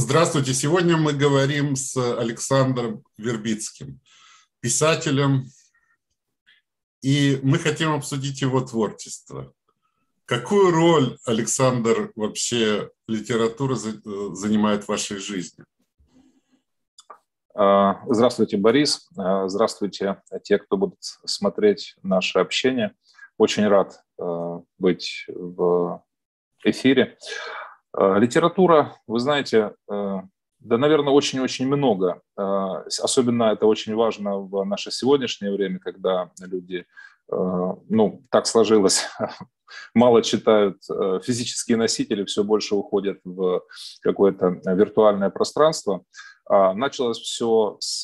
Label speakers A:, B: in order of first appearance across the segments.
A: Здравствуйте. Сегодня мы говорим с Александром Вербицким, писателем, и мы хотим обсудить его творчество. Какую роль, Александр, вообще литература занимает в вашей жизни?
B: Здравствуйте, Борис. Здравствуйте, те, кто будут смотреть наше общение. Очень рад быть в эфире. Литература, вы знаете, да, наверное, очень-очень много. Особенно это очень важно в наше сегодняшнее время, когда люди, так сложилось, мало читают физические носители, все больше уходят в какое-то виртуальное пространство. Началось все с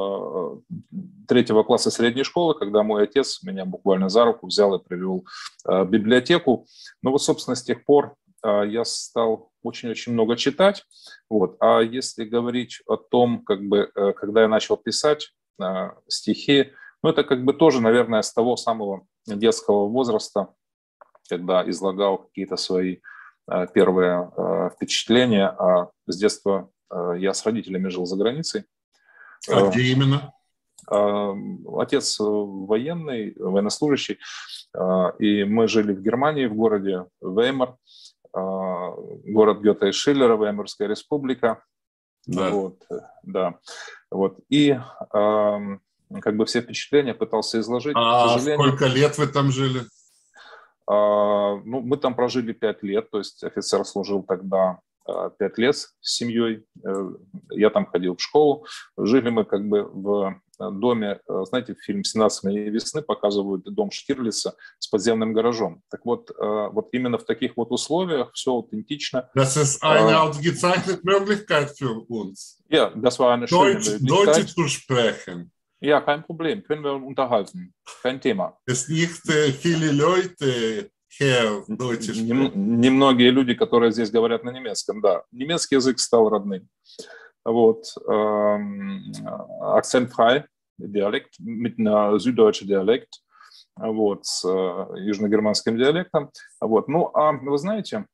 B: 3 класса средней школы, когда мой отец меня буквально за руку взял и привел в библиотеку. Ну вот, собственно, с тех пор я стал очень-очень много читать. Вот. А если говорить о том, когда я начал писать стихи, это тоже, наверное, с того самого детского возраста, когда излагал какие-то свои первые впечатления. А с детства я с родителями жил за границей.
A: А где именно?
B: Отец военный, военнослужащий, и мы жили в Германии, в городе Веймар, город Гёте и Шиллера, Веймарская республика.
A: Да.
B: И все впечатления пытался изложить.
A: А сколько лет вы там жили?
B: Мы там прожили 5 лет, то есть офицер служил тогда 5 лет с семьей. Я там ходил в школу. Жили мы в доме, знаете, в фильме «17 мгновений весны» показывают дом Штирлица с подземным гаражом. Так вот именно в таких вот условиях все аутентично.
A: Das ist eine ausgezeichnete Möglichkeit für uns.
B: Ja, das war eine schöne Möglichkeit.
A: Deutsch zu sprechen.
B: Ja, kein Problem. Können wir uns unterhalten. Kein Thema.
A: Es nicht viele Leute hier Deutsch sprechen.
B: Немногие люди, которые здесь говорят на немецком, да. Немецкий язык стал родным. Акцентfrei, диалект, mit einer süddeutschen Dialekt, с южногерманским диалектом. Вы знаете,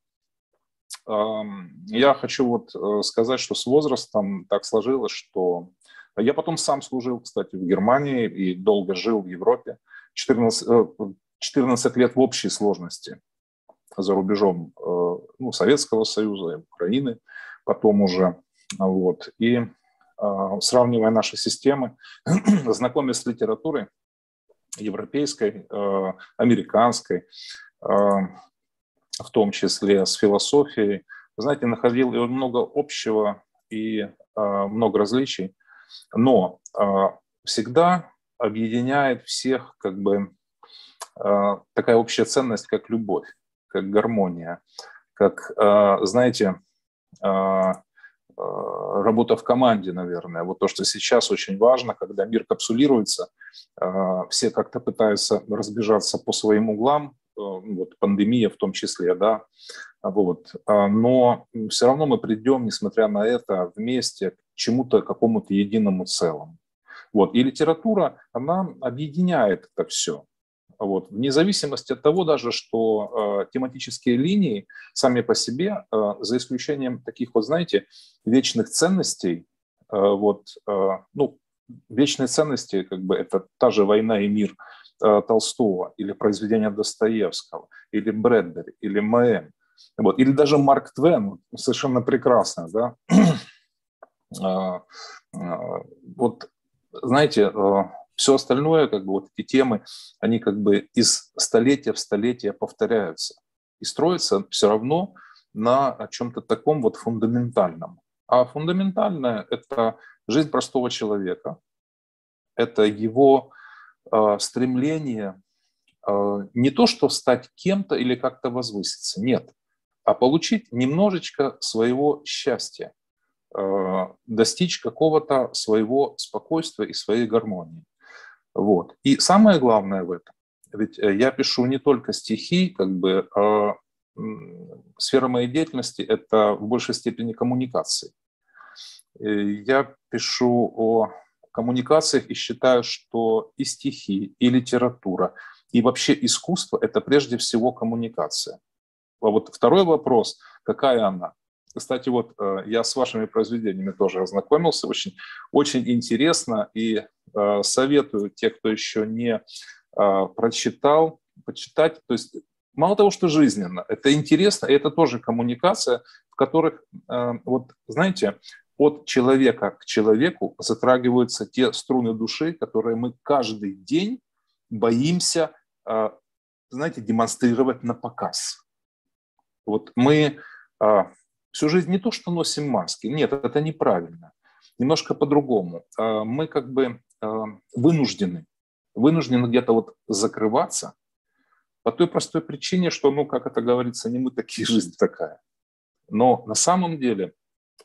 B: я хочу сказать, что с возрастом так сложилось, что я потом сам служил, кстати, в Германии и долго жил в Европе. 14 лет в общей сложности за рубежом Советского Союза, Украины, потом уже. И сравнивая наши системы, знакомясь с литературой европейской, американской, в том числе с философией, вы знаете, находил и много общего и много различий, но всегда объединяет всех такая общая ценность, как любовь, как гармония, как, знаете, работа в команде, наверное. Вот то, что сейчас очень важно, когда мир капсулируется, все как-то пытаются разбежаться по своим углам, пандемия в том числе, да, но все равно мы придем, несмотря на это, вместе к чему-то, какому-то единому целому. И литература, она объединяет это все. Вне зависимости от того даже, что тематические линии сами по себе, за исключением таких знаете, вечных ценностей, вечные ценности, это та же «Война и мир» Толстого, или произведения Достоевского, или Брэдбери, или Мэм, или даже Марк Твен, совершенно прекрасно, да. Знаете, все остальное, эти темы, они из столетия в столетие повторяются и строятся все равно на чем-то таком фундаментальном. А фундаментальное – это жизнь простого человека, это его стремление не то, что стать кем-то или как-то возвыситься, нет, а получить немножечко своего счастья, достичь какого-то своего спокойствия и своей гармонии. И самое главное в этом, ведь я пишу не только стихи, сфера моей деятельности – это в большей степени коммуникации. Я пишу о коммуникациях и считаю, что и стихи, и литература, и вообще искусство – это прежде всего коммуникация. А второй вопрос – какая она? Кстати, вот я с вашими произведениями тоже ознакомился, очень, очень интересно, и советую те, кто еще не прочитал, почитать. То есть мало того, что жизненно, это интересно, и это тоже коммуникация, в которых, вот знаете, от человека к человеку затрагиваются те струны души, которые мы каждый день боимся, знаете, демонстрировать на показ. Вот мы всю жизнь не то, что носим маски, нет, это неправильно, немножко по-другому. Мы как бы вынуждены где-то вот закрываться по той простой причине, что, ну, как это говорится, не мы такие, жизнь такая. Но на самом деле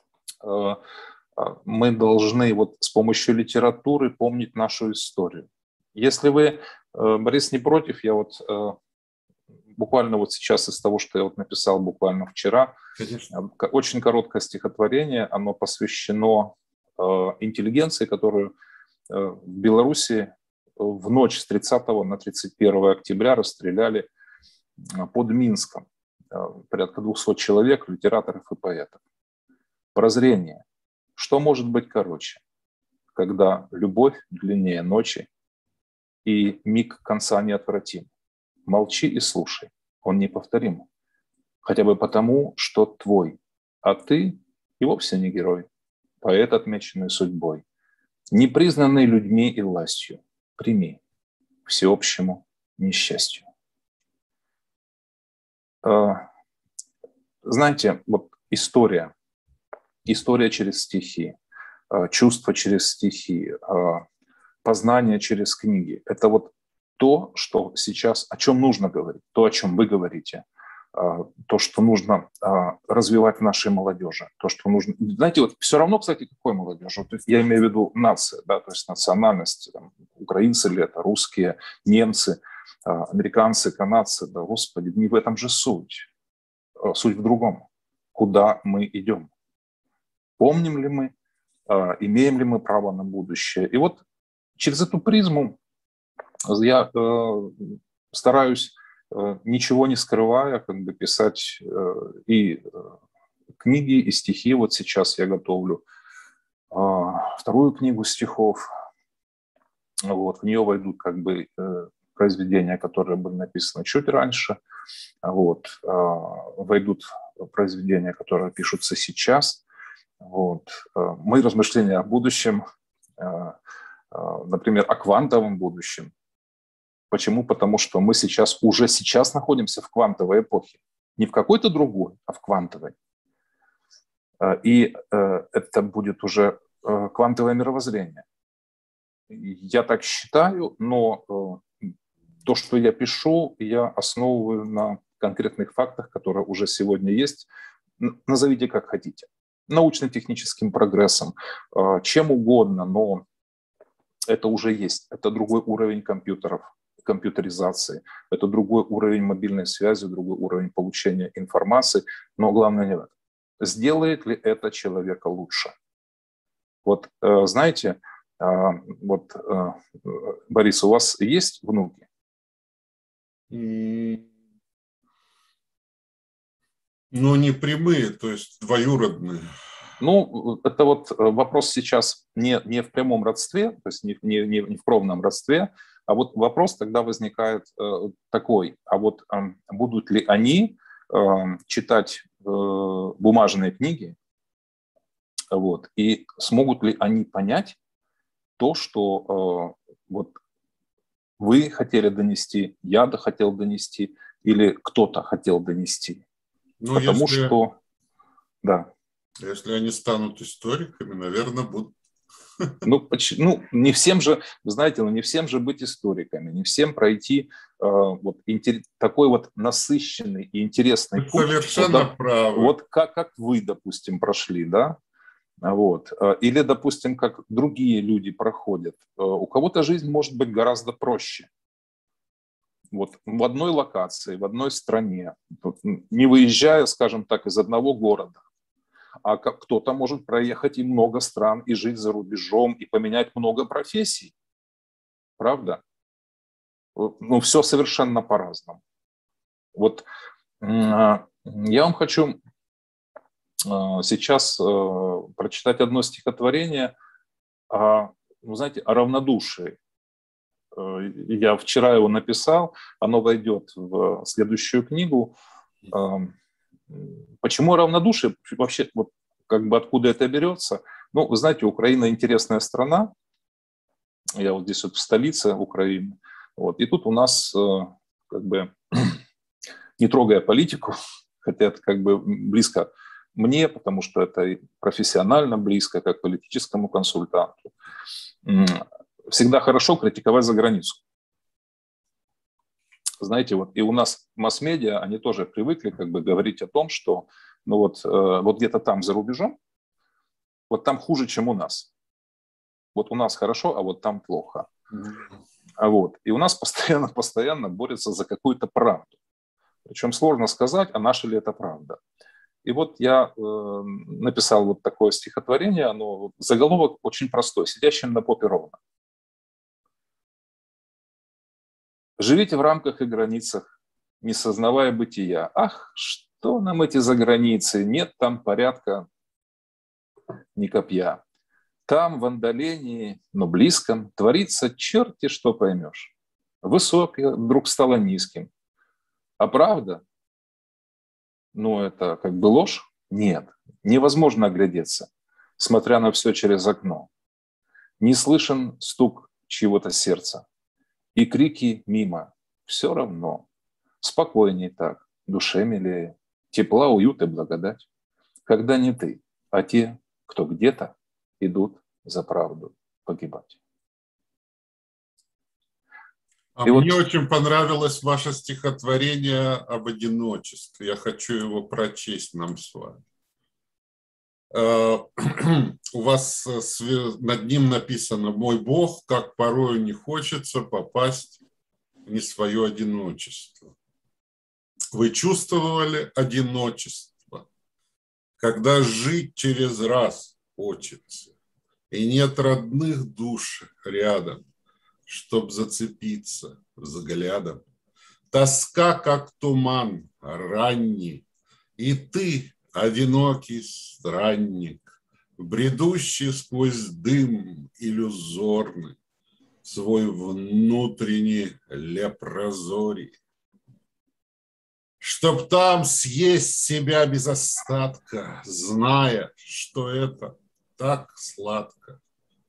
B: мы должны вот с помощью литературы помнить нашу историю. Если вы, Борис, не против, я вот буквально вот сейчас из того, что я вот написал буквально вчера, конечно, очень короткое стихотворение, оно посвящено интеллигенции, которую в Беларуси в ночь с 30 на 31 октября расстреляли под Минском. Порядка 200 человек, литераторов и поэтов. Прозрение. Что может быть короче, когда любовь длиннее ночи и миг конца неотвратим? Молчи и слушай, он неповторим. Хотя бы потому, что твой, а ты и вовсе не герой, поэт, отмеченный судьбой, непризнанный людьми и властью, прими к всеобщему несчастью. Знаете, вот история через стихи, чувство через стихи, познание через книги – это вот то, что сейчас, о чем нужно говорить, то, о чем вы говорите, то, что нужно развивать в нашей молодежи, то, что нужно… Знаете, вот все равно, кстати, какой молодежи? Вот я имею в виду нация, да, то есть национальность, там, украинцы ли это, русские, немцы, американцы, канадцы, да, господи, не в этом же суть. Суть в другом. Куда мы идем? Помним ли мы, имеем ли мы право на будущее? И вот через эту призму я стараюсь, ничего не скрывая, как бы писать и книги, и стихи. Вот сейчас я готовлю вторую книгу стихов. Вот, в нее войдут как бы произведения, которые были написаны чуть раньше. Вот, войдут произведения, которые пишутся сейчас. Вот. Мои размышления о будущем, например, о квантовом будущем. Почему? Потому что мы уже сейчас находимся в квантовой эпохе. Не в какой-то другой, а в квантовой. И это будет уже квантовое мировоззрение. Я так считаю, но то, что я пишу, я основываю на конкретных фактах, которые уже сегодня есть. Назовите как хотите. Научно-техническим прогрессом, чем угодно, но это уже есть. Это другой уровень компьютеров, компьютеризации, это другой уровень мобильной связи, другой уровень получения информации, но главное не в этом. Сделает ли это человека лучше? Вот знаете, вот, Борис, у вас есть внуки?
A: Ну, не прямые, то есть двоюродные.
B: Ну, это вот вопрос сейчас не в прямом родстве, то есть не в кровном родстве, а вот вопрос тогда возникает такой, а вот будут ли они читать бумажные книги, вот, и смогут ли они понять то, что вот вы хотели донести, я хотел донести, или кто-то хотел донести.
A: Ну,
B: потому что, да.
A: Если они станут историками, наверное, будут.
B: Ну, не всем же, вы знаете, не всем же быть историками, не всем пройти вот, такой вот насыщенный и интересный путь.
A: Совершенно
B: вот,
A: правы.
B: Вот как вы, допустим, прошли, да? Вот. Или, допустим, как другие люди проходят. У кого-то жизнь может быть гораздо проще. Вот в одной локации, в одной стране, не выезжая, скажем так, из одного города. А кто-то может проехать и много стран, и жить за рубежом, и поменять много профессий. Правда? Ну, все совершенно по-разному. Вот я вам хочу сейчас прочитать одно стихотворение, вы знаете, о равнодушии. Я вчера его написал, оно войдет в следующую книгу. Почему равнодушие? Вообще, вот, как бы откуда это берется? Ну, вы знаете, Украина интересная страна. Я вот здесь вот в столице Украины. Вот, и тут у нас, как бы, не трогая политику, хотя это как бы близко мне, потому что это профессионально близко, как политическому консультанту, всегда хорошо критиковать за границу. Знаете, вот и у нас масс-медиа, они тоже привыкли как бы говорить о том, что ну вот где-то там за рубежом, вот там хуже, чем у нас. Вот у нас хорошо, а вот там плохо. Вот. И у нас постоянно борются за какую-то правду. Причем сложно сказать, а наша ли это правда. И вот я написал вот такое стихотворение, оно, заголовок очень простой, «Сидящим на попе ровно». Живите в рамках и границах, не сознавая бытия. Ах, что нам эти заграницы, нет там порядка ни копья. Там в отдалении, но близком, творится черти что поймешь. Высокое вдруг стало низким. А правда? Ну, это как бы ложь? Нет, невозможно оглядеться, смотря на все через окно. Не слышен стук чьего-то сердца. И крики мимо. Все равно. Спокойней так, душе милее. Тепла, уют и благодать. Когда не ты, а те, кто где-то идут за правду погибать.
A: Мне очень понравилось ваше стихотворение об одиночестве. Я хочу его прочесть нам с вами. У вас над ним написано: «Мой Бог, как порою не хочется попасть в не свое одиночество». Вы чувствовали одиночество, когда жить через раз хочется, и нет родных душ рядом, чтоб зацепиться взглядом. Тоска, как туман ранний, и ты, одинокий странник, бредущий сквозь дым иллюзорный, свой внутренний лепрозорий. Чтоб там съесть себя без остатка, зная, что это так сладко.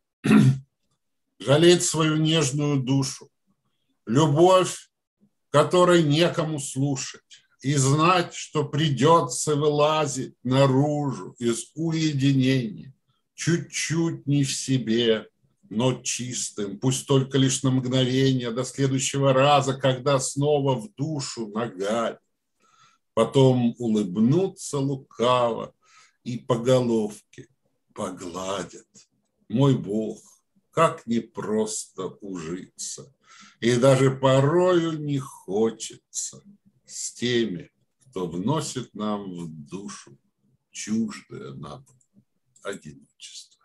A: Жалеть свою нежную душу, любовь, которой некому слушать, и знать, что придется вылазить наружу из уединения, чуть-чуть не в себе, но чистым, пусть только лишь на мгновение, до следующего раза, когда снова в душу нагадит. Потом улыбнуться лукаво и по головке погладят. Мой Бог, как непросто ужиться, и даже порою не хочется с теми, кто вносит нам в душу чуждое нам одиночество.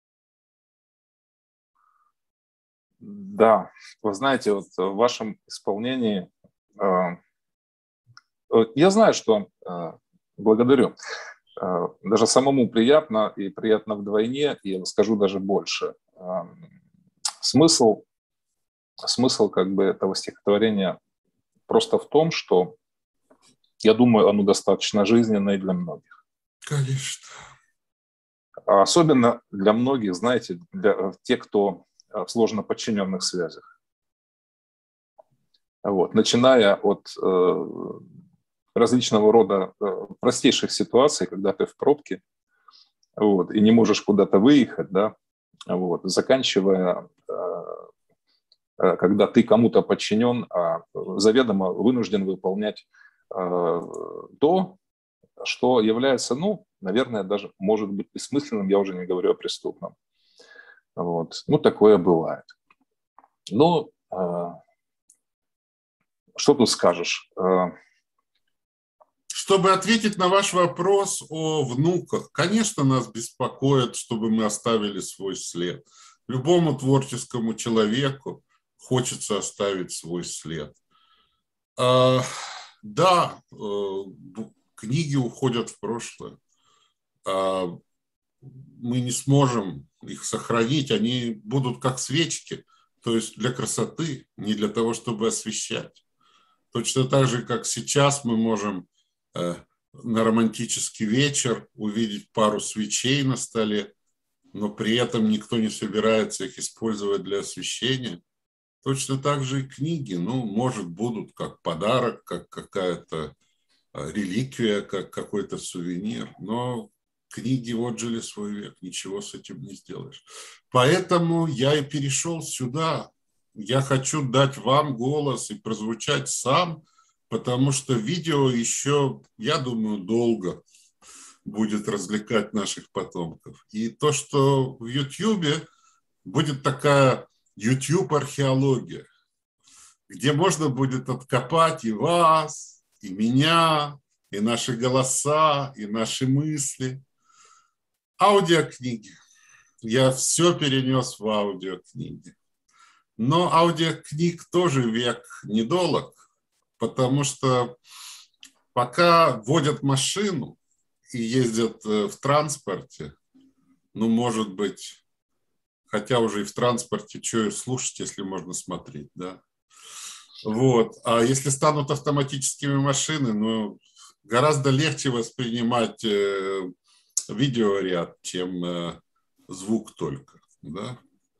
B: Да, вы знаете, вот в вашем исполнении я знаю, что благодарю. Даже самому приятно, и приятно вдвойне, и я скажу даже больше. Смысл как бы этого стихотворения просто в том, что, я думаю, оно достаточно жизненное для многих.
A: Конечно.
B: Особенно для многих, знаете, для тех, кто в сложно подчиненных связях. Вот. Начиная от различного рода простейших ситуаций, когда ты в пробке, вот, и не можешь куда-то выехать, да, вот, заканчивая, когда ты кому-то подчинен, а заведомо вынужден выполнять то, что является, ну, наверное, даже может быть бессмысленным, я уже не говорю о преступном. Вот. Ну, такое бывает. Но что тут скажешь?
A: Чтобы ответить на ваш вопрос о внуках, конечно, нас беспокоит, чтобы мы оставили свой след. Любому творческому человеку хочется оставить свой след. Да, книги уходят в прошлое. мы не сможем их сохранить, они будут как свечки, то есть для красоты, не для того, чтобы освещать. Точно так же, как сейчас мы можем на романтический вечер увидеть пару свечей на столе, но при этом никто не собирается их использовать для освещения. Точно так же и книги, может, будут как подарок, как какая-то реликвия, как какой-то сувенир, но книги отжили свой век, ничего с этим не сделаешь. Поэтому я и перешел сюда. Я хочу дать вам голос и прозвучать сам, потому что видео еще, я думаю, долго будет развлекать наших потомков. И то, что в Ютьюбе будет такая YouTube-археология, где можно будет откопать и вас, и меня, и наши голоса, и наши мысли. Аудиокниги. Я все перенес в аудиокниги. Но аудиокниг тоже век недолог, потому что пока водят машину и ездят в транспорте, может быть, хотя уже и в транспорте, что слушать, если можно смотреть, да. Вот. А если станут автоматическими машины, гораздо легче воспринимать видеоряд, чем звук только, да.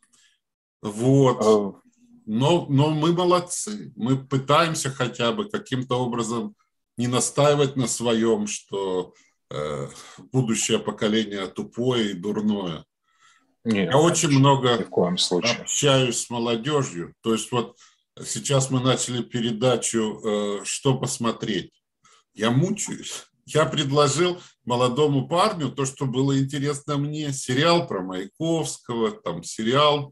A: Вот. Но мы молодцы. Мы пытаемся хотя бы каким-то образом не настаивать на своем, что будущее поколение тупое и дурное.
B: Нет,
A: Я очень много
B: ни в коем случае.
A: общаюсь с молодежью. То есть вот сейчас мы начали передачу «Что посмотреть?». Я мучаюсь. Я предложил молодому парню то, что было интересно мне. Сериал про Маяковского, там сериал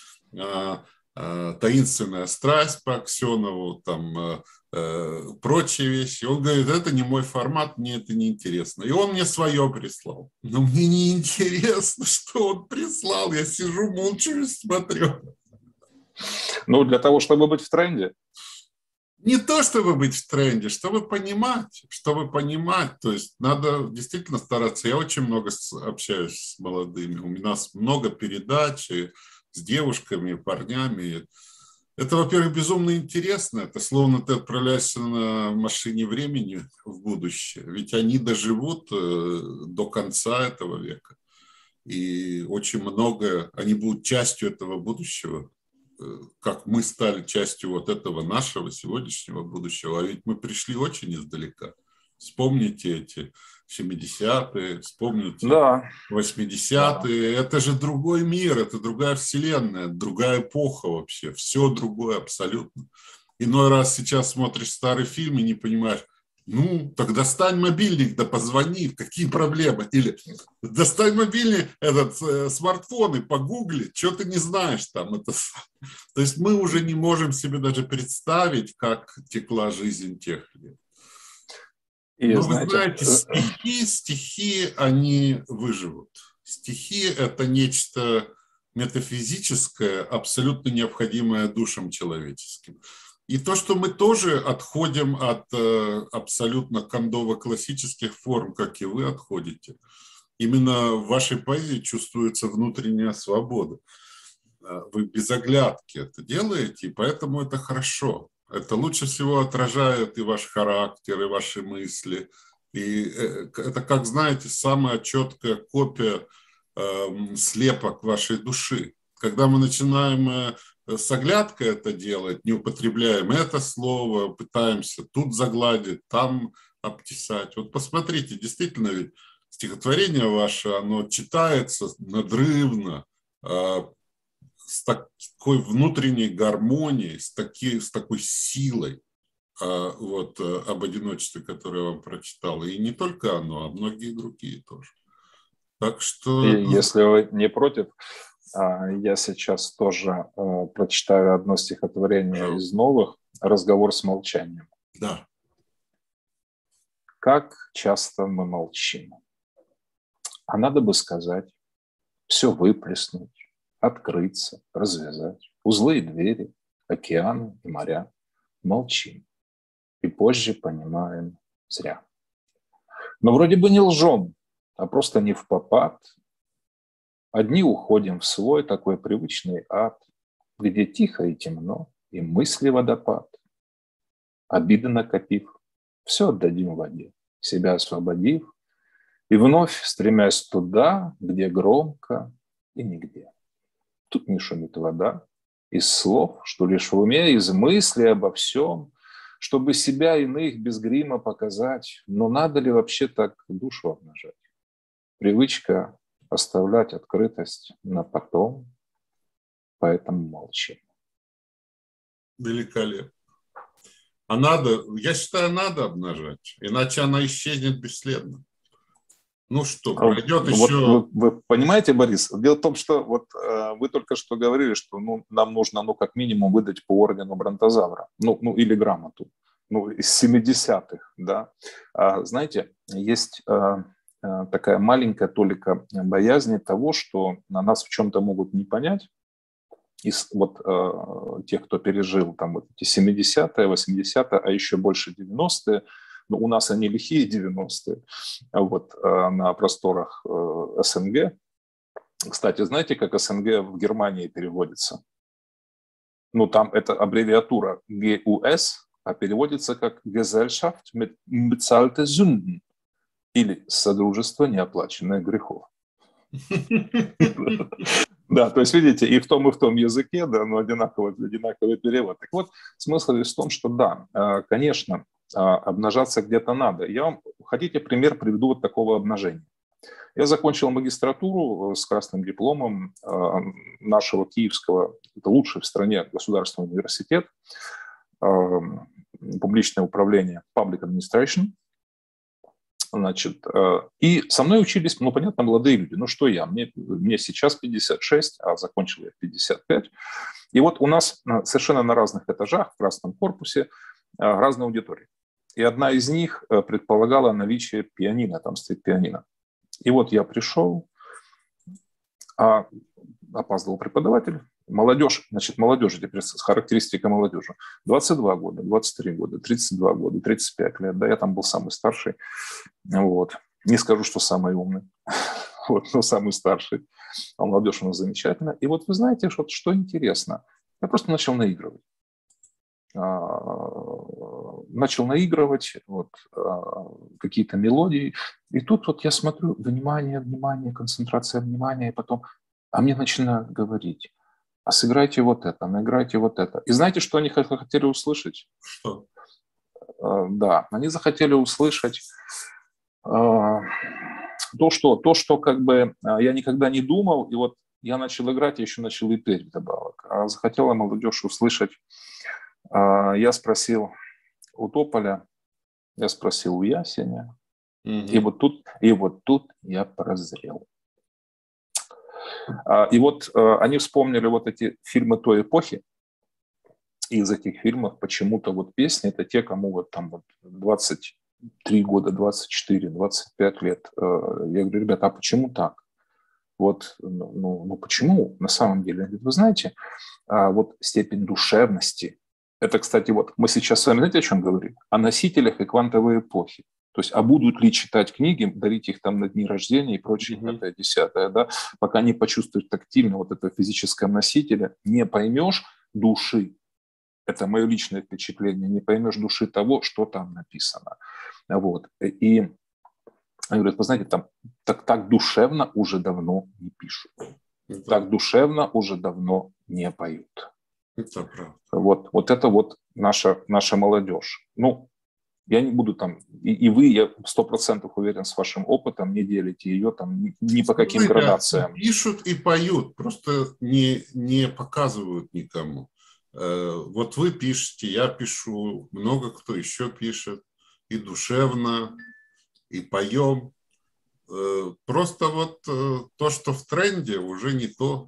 A: «Таинственная страсть» по Аксенову, там прочие вещи. Он говорит, это не мой формат, мне это не интересно. И он мне свое прислал. Но мне не интересно, что он прислал. Я сижу, молча и смотрю.
B: Для того, чтобы быть в тренде.
A: Не то, чтобы быть в тренде, чтобы понимать. То есть надо действительно стараться. Я очень много общаюсь с молодыми. У нас много передач с девушками, парнями. Это, во-первых, безумно интересно. Это словно ты отправляешься на машине времени в будущее. Ведь они доживут до конца этого века. И очень многое, они будут частью этого будущего, как мы стали частью вот этого нашего сегодняшнего будущего. А ведь мы пришли очень издалека. Вспомните эти 70-е, вспомните 80-е. Да. Это же другой мир, это другая вселенная, другая эпоха вообще. Все другое абсолютно. Иной раз сейчас смотришь старый фильм и не понимаешь, так достань мобильник, да позвони, какие проблемы? Или достань мобильник, смартфон и погугли, что ты не знаешь там. То есть мы уже не можем себе даже представить, как текла жизнь тех лет. Но вы знаете, стихи, они выживут. Стихи – это нечто метафизическое, абсолютно необходимое душам человеческим. И то, что мы тоже отходим от абсолютно кондово-классических форм, как и вы отходите, именно в вашей поэзии чувствуется внутренняя свобода. Вы без оглядки это делаете, и поэтому это хорошо. Это лучше всего отражает и ваш характер, и ваши мысли. И это, как знаете, самая четкая копия слепок вашей души. Когда мы начинаем с оглядкой это делать, не употребляем это слово, пытаемся тут загладить, там обтесать. Вот посмотрите, действительно ведь стихотворение ваше, оно читается надрывно, с такой внутренней гармонией, с такой силой, об одиночестве, которое я вам прочитал. И не только оно, а многие другие тоже. Так что...
B: И если вы не против, я сейчас тоже прочитаю одно стихотворение из новых «Разговор с молчанием».
A: Да.
B: Как часто мы молчим. А надо бы сказать, все выплеснуть, открыться, развязать. Узлы и двери, океаны и моря. Молчим. И позже понимаем зря. Но вроде бы не лжем, а просто не впопад. Одни уходим в свой такой привычный ад, где тихо и темно, и мысли водопад. Обиды накопив, все отдадим в воде, себя освободив, и вновь стремясь туда, где громко и нигде. Тут не шумит вода, из слов, что лишь в уме, из мыслей обо всем, чтобы себя иных без грима показать. Но надо ли вообще так душу обнажать? Привычка оставлять открытость на потом, поэтому молчим.
A: Великолепно. А надо, я считаю, надо обнажать, иначе она исчезнет бесследно. Ну что, пройдет еще...
B: Вы понимаете, Борис, дело в том, что вот вы только что говорили, что нам нужно, как минимум, выдать по ордену Бронтозавра, или грамоту, из 70-х, да. Знаете, есть такая маленькая толика боязни того, что на нас в чем-то могут не понять, из тех, кто пережил там вот эти 70-е, 80-е, а еще больше 90-е, у нас они лихие 90-е, на просторах СНГ. Кстати, знаете, как СНГ в Германии переводится? Там это аббревиатура ГУС, а переводится как Gesellschaft mit bezahlte Sünden, или Содружество неоплаченных грехов. Да, то есть, видите, и в том языке, да, но одинаковый перевод. Так вот, смысл здесь в том, что да, конечно, обнажаться где-то надо. Я вам, хотите, пример приведу вот такого обнажения. Я закончил магистратуру с красным дипломом нашего киевского, это лучший в стране государственный университет, публичное управление, Public Administration. Значит, и со мной учились, понятно, молодые люди. Что я? Мне сейчас 56, а закончил я в 55. И вот у нас совершенно на разных этажах в красном корпусе разные аудитории. И одна из них предполагала наличие пианино, там стоит пианино. И вот я пришел, опаздывал преподаватель. Молодежь, молодежь, теперь с характеристикой молодежи. 22 года, 23 года, 32 года, 35 лет. Да, я там был самый старший. Не скажу, что самый умный, но самый старший. А молодежь у нас замечательная. И вот вы знаете, что интересно? Я просто начал наигрывать. Какие-то мелодии. И тут я смотрю, внимание, концентрация внимания, и потом, мне начинают говорить. А сыграйте вот это, наиграйте вот это. И знаете, что они хотели услышать?
A: Что?
B: Да, они захотели услышать то, что как бы я никогда не думал, и вот я начал играть, я еще начал и петь вдобавок. А захотела молодежь услышать. Я спросил у тополя, я спросил у ясеня, и вот тут я прозрел. И вот они вспомнили вот эти фильмы той эпохи, и из этих фильмов почему-то вот песни, это те, кому вот там вот 23 года, 24, 25 лет. Я говорю, ребята, а почему так? Почему на самом деле? Вы знаете, вот степень душевности, это, кстати, вот мы сейчас с вами, знаете, о чем говорим? О носителях и квантовой эпохи. То есть, будут ли читать книги, дарить их там на дни рождения и прочее, 5-10, да, пока не почувствуешь тактильно вот это физическое носителя, не поймешь души, это мое личное впечатление, не поймешь души того, что там написано. И они говорят, вы знаете, там так душевно уже давно не пишут, так душевно уже давно не поют.
A: Это правда.
B: Вот это вот наша молодежь. Я не буду там, и вы, я 100% уверен, с вашим опытом не делите ее там ни по каким градациям.
A: Пишут и поют, просто не показывают никому. Вот вы пишете, я пишу, много кто еще пишет, и душевно, и поем. Просто вот то, что в тренде, уже не то.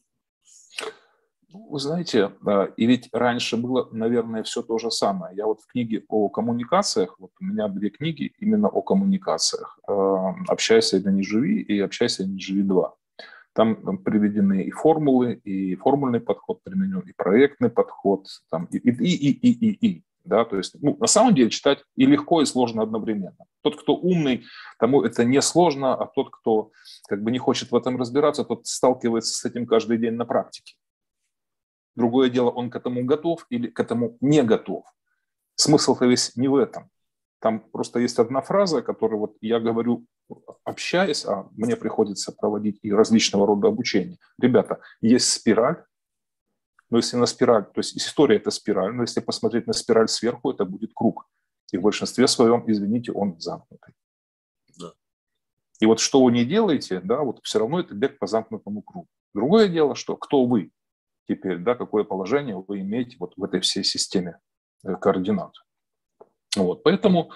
B: Вы знаете, и ведь раньше было, наверное, все то же самое. Я вот в книге о коммуникациях, вот у меня 2 книги именно о коммуникациях. «Общайся или не живи» и «Общайся или не живи 2». Там приведены и формулы, и формульный подход применен, и проектный подход, там, и. Да? То есть, на самом деле читать и легко, и сложно одновременно. Тот, кто умный, тому это не сложно, а тот, кто как бы не хочет в этом разбираться, тот сталкивается с этим каждый день на практике. Другое дело, он к этому готов или к этому не готов. Смысл-то весь не в этом. Там просто есть одна фраза, которую вот я говорю, общаясь, а мне приходится проводить и различного рода обучение. Ребята, есть спираль, но если на спираль, то есть история – это спираль, но если посмотреть на спираль сверху, это будет круг. И в большинстве своем, извините, он замкнутый.
A: Да.
B: И вот что вы не делаете, да, вот все равно это бег по замкнутому кругу. Другое дело, что кто вы теперь, да, какое положение вы имеете вот в этой всей системе координат. Вот, поэтому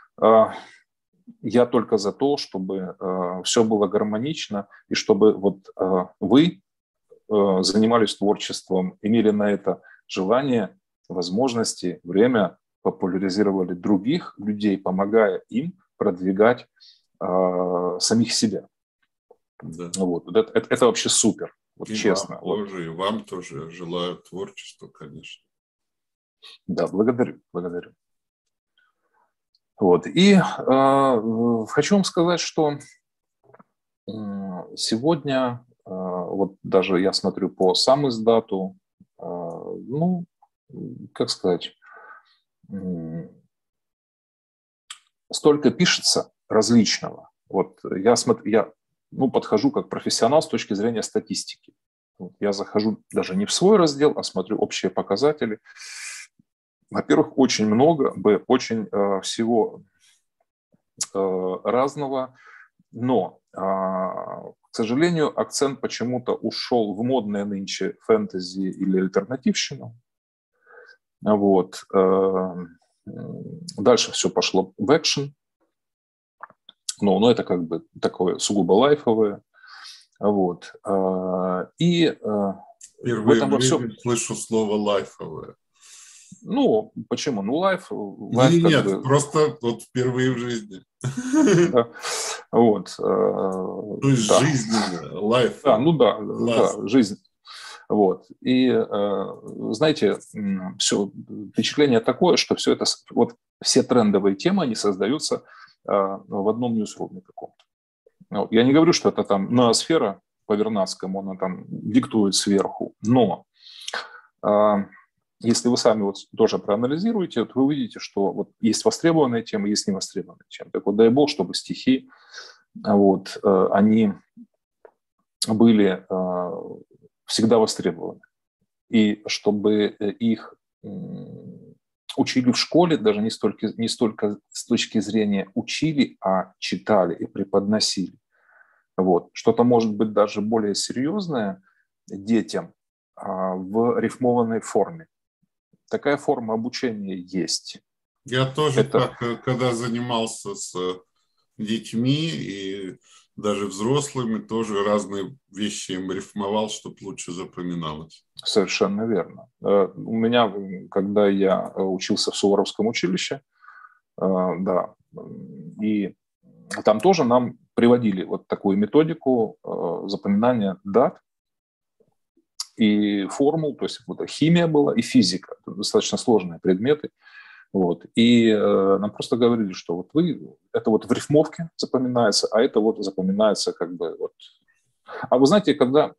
B: я только за то, чтобы все было гармонично, и чтобы вот вы занимались творчеством, имели на это желание, возможности, время, популяризировали других людей, помогая им продвигать самих себя.
A: Да.
B: Вот. Это вообще супер, вот
A: И
B: честно.
A: Вам тоже, и вам тоже желаю творчества, конечно.
B: Да, благодарю. Вот. И хочу вам сказать, что сегодня, вот даже я смотрю по самиздату, ну, как сказать, столько пишется различного. Вот я подхожу как профессионал с точки зрения статистики. Вот я захожу даже не в свой раздел, а смотрю общие показатели. Во-первых, очень много, очень всего разного, но, к сожалению, акцент почему-то ушел в модное нынче фэнтези или альтернативщину. Вот. Дальше все пошло в экшен. Но это как бы такое сугубо лайфовое. Вот. И в
A: Впервые
B: этом
A: в
B: во всем...
A: жизни слышу слово «лайфовое».
B: Ну, почему? Ну, лайф как
A: Нет,
B: бы...
A: просто вот впервые в жизни.
B: Да. Вот.
A: То есть
B: Да.
A: жизненное,
B: Да,
A: лайфовое.
B: ну да,
A: Класс.
B: жизнь. Вот. И, знаете, все, впечатление такое, что все это, вот все трендовые темы, они создаются в одном ньюсруме каком-то. Вот. Я не говорю, что это там ноосфера по Вернадскому, она там диктует сверху, но если вы сами вот тоже проанализируете, вот вы увидите, что вот есть востребованные темы, есть невостребованные темы. Так вот, дай бог, чтобы стихи, вот, они были всегда востребованы. И чтобы их учили в школе, даже не столько с точки зрения учили, а читали и преподносили. Вот. Что-то может быть даже более серьезное детям в рифмованной форме. Такая форма обучения есть.
A: Я тоже так, когда занимался с детьми и даже взрослыми, тоже разные вещи им рифмовал, чтобы лучше запоминалось.
B: Совершенно верно. У меня, когда я учился в Суворовском училище, да, и там тоже нам приводили вот такую методику запоминания дат и формул, то есть вот химия была и физика, достаточно сложные предметы. Вот. И нам просто говорили, что вот это вот в рифмовке запоминается, а это вот запоминается как бы вот. А вы знаете, когда